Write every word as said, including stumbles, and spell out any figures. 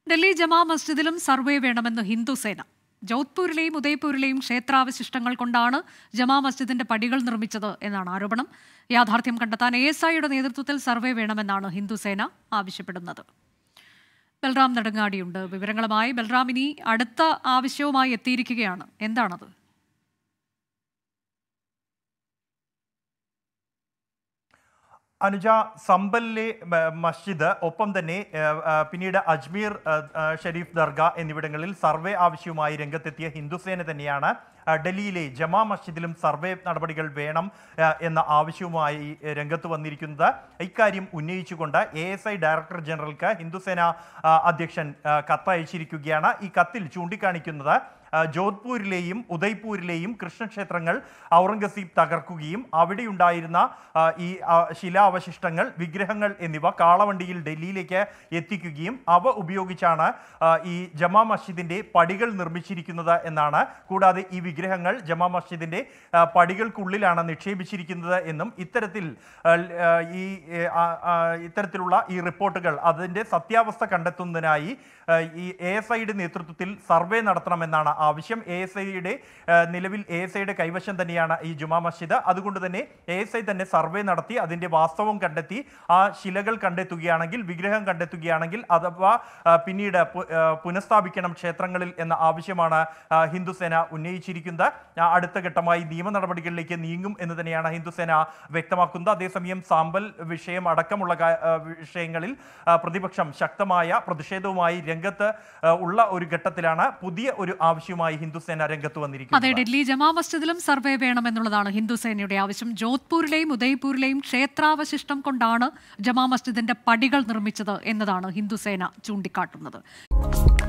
ഡൽഹി ജമാ മസ്ജിദിലും survey വേണമെന്ന് ഹിന്ദുസേന. ജോധ്പൂരിലെയും ഉദയ്പൂരിലെയും ക്ഷേത്രാവശിഷ്ടങ്ങൾ കൊണ്ടാണ് ജമാ മസ്ജിദിന്റെ പടികൾ നിർമ്മിച്ചത് എന്നാണ് ആരോപണം. യാഥാർത്ഥ്യം കണ്ടെത്താൻ എ എസ് ഐയുടെ നേതൃത്വത്തിൽ സർവേ വേണമെന്നാണ് ഹിന്ദുസേന ആവശ്യപ്പെടുന്നത്. ബൽറാം നെടുങ്ങാടിയുണ്ട് വിവരങ്ങളുമായി. ബൽറാം, ഇനി അടുത്ത ആവശ്യവുമായി എത്തിയിരിക്കുകയാണ്, എന്താണത്? അനുജ, സമ്പലിലെ മസ്ജിദ്, ഒപ്പം തന്നെ പിന്നീട് അജ്മീർ ഷരീഫ് ദർഗ എന്നിവിടങ്ങളിൽ സർവേ ആവശ്യവുമായി രംഗത്തെത്തിയ ഹിന്ദുസേന തന്നെയാണ് ഡൽഹിയിലെ ജമാ മസ്ജിദിലും സർവേ നടപടികൾ വേണം എന്ന ആവശ്യവുമായി രംഗത്ത് വന്നിരിക്കുന്നത്. ഇക്കാര്യം ഉന്നയിച്ചുകൊണ്ട് എ എസ് ഐ ഡയറക്ടർ ജനറൽക്ക് ഹിന്ദുസേന അധ്യക്ഷൻ കത്തയച്ചിരിക്കുകയാണ്. ഈ കത്തിൽ ചൂണ്ടിക്കാണിക്കുന്നത് ജോധ്പൂരിലെയും ഉദയ്പൂരിലെയും കൃഷ്ണക്ഷേത്രങ്ങൾ ഔറംഗസീബ് തകർക്കുകയും അവിടെയുണ്ടായിരുന്ന ഈ ശിലാവശിഷ്ടങ്ങൾ, വിഗ്രഹങ്ങൾ എന്നിവ കാളവണ്ടിയിൽ ഡൽഹിയിലേക്ക് എത്തിക്കുകയും അവ ഉപയോഗിച്ചാണ് ഈ ജമാ മസ്ജിദിന്റെ പടികൾ നിർമ്മിച്ചിരിക്കുന്നത് എന്നാണ്. കൂടാതെ ഈ വിഗ്രഹങ്ങൾ ജമാ മസ്ജിദിന്റെ പടികൾക്കുള്ളിലാണ് നിക്ഷേപിച്ചിരിക്കുന്നത് എന്നും ഇത്തരത്തിൽ ഈ ഇത്തരത്തിലുള്ള ഈ റിപ്പോർട്ടുകൾ അതിന്റെ സത്യാവസ്ഥ കണ്ടെത്തുന്നതിനായി ഈ എ എസ് ഐയുടെ നേതൃത്വത്തിൽ സർവേ നടത്തണമെന്നാണ് ആവശ്യം. എ എസ് ഐയുടെ നിലവിൽ എ എസ് ഐയുടെ കൈവശം തന്നെയാണ് ഈ ജുമാ മസ്ജിദ്. അതുകൊണ്ട് തന്നെ എ എസ് ഐ തന്നെ സർവേ നടത്തി അതിന്റെ വാസ്തവം കണ്ടെത്തി ആ ശിലകൾ കണ്ടെത്തുകയാണെങ്കിൽ, വിഗ്രഹം കണ്ടെത്തുകയാണെങ്കിൽ അഥവാ പിന്നീട് പുനഃസ്ഥാപിക്കണം ക്ഷേത്രങ്ങളിൽ എന്ന ആവശ്യമാണ് ഹിന്ദുസേന ഉന്നയിച്ചിരിക്കുന്നത്. അടുത്ത ഘട്ടമായി നിയമ നടപടികളിലേക്ക് നീങ്ങും എന്ന് തന്നെയാണ് ഹിന്ദുസേന വ്യക്തമാക്കുന്നത്. അതേസമയം സാമ്പൽ വിഷയം അടക്കമുള്ള വിഷയങ്ങളിൽ പ്രതിപക്ഷം ശക്തമായ പ്രതിഷേധവുമായി രംഗത്ത് ഉള്ള ഒരു ഘട്ടത്തിലാണ് പുതിയ ഒരു ആവശ്യവുമായി ഹിന്ദുസേന രംഗത്ത് വന്നിരിക്കുന്നത്. അതെ, ഡൽഹി ജമാ മസ്ജിദിലും സർവേ വേണമെന്നുള്ളതാണ് ഹിന്ദുസേനയുടെ ആവശ്യം. ജോധ്പൂരിലെയും ഉദയ്പൂരിലെയും ക്ഷേത്രാവശിഷ്ടം കൊണ്ടാണ് ജമാ മസ്ജിദിന്റെ പടികൾ നിർമ്മിച്ചത് എന്നതാണ് ഹിന്ദുസേന ചൂണ്ടിക്കാട്ടുന്നത്.